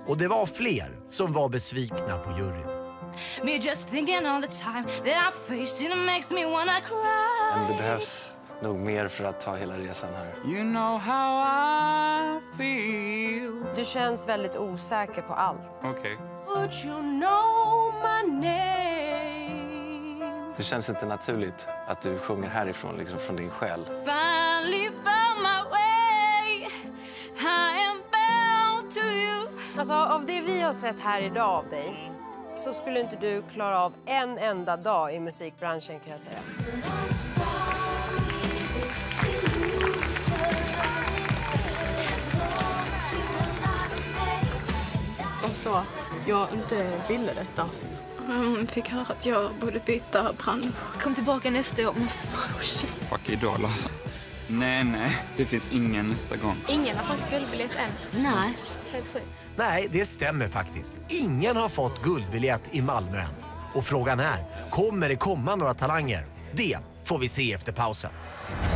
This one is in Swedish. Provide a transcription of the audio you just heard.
Och det var fler som var besvikna på juryn. Me just thinking all the time that I face it makes me wanna cry. Men det behövs nog mer för att ta hela resan här. You know how I feel. Du känns väldigt osäker på allt. Okej. Would you know my name? Det känns inte naturligt att du sjunger härifrån, liksom från din själ. Finally found my way. I am bound to you. Alltså, av det vi har sett här idag av dig så skulle inte du klara av en enda dag i musikbranschen, kan jag säga. De sa att jag inte ville detta. Fick höra att jag borde byta bransch. Kom tillbaka nästa år, men shit. Fuck Idol alltså. Nej, det finns ingen nästa gång. Ingen har fått guldbiljett än. Nej. Helt sjukt. Nej, det stämmer faktiskt. Ingen har fått guldbiljett i Malmö än. Och frågan är, kommer det komma några talanger? Det får vi se efter pausen.